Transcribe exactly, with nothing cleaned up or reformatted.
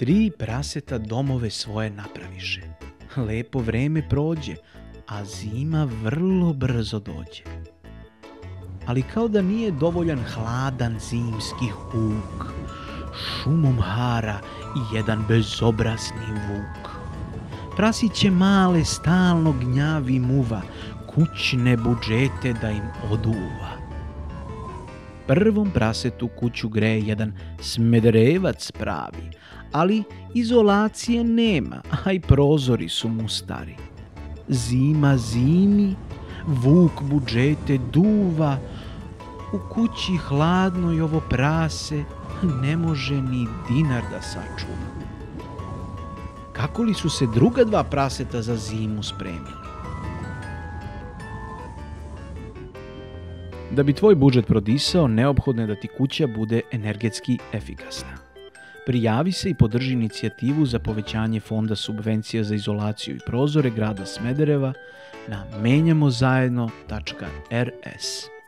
Tri praseta domove svoje napraviše. Lepo vreme prođe, a zima vrlo brzo dođe. Ali kao da nije dovoljan hladan zimski huk, šumom hara i jedan bezobrazni vuk. Prasiće male stalno gnjavi muva, kućne budžete da im oduva. Prvom prasetu kuću greje jedan smederevac pravi, ali izolacije nema, a i prozori su mu stari. Zima zimi, vuk budžete duva, u kući hladno i ovo prase ne može ni dinar da sačuva. Kako li su se druga dva praseta za zimu spremili? Da bi tvoj budžet prodisao, neophodno je da ti kuća bude energetski efikasna. Prijavi se i podrži inicijativu za povećanje fonda subvencija za izolaciju i prozore grada Smedereva na menjamo zajedno tačka er es.